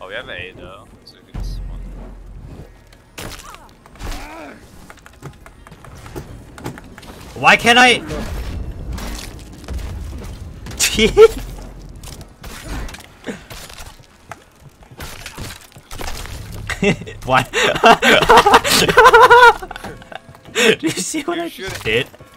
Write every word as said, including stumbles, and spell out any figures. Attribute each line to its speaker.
Speaker 1: we have A though. So we can just one.
Speaker 2: Why can't I? What? Do you see what
Speaker 1: You
Speaker 2: I
Speaker 1: should-
Speaker 2: just did?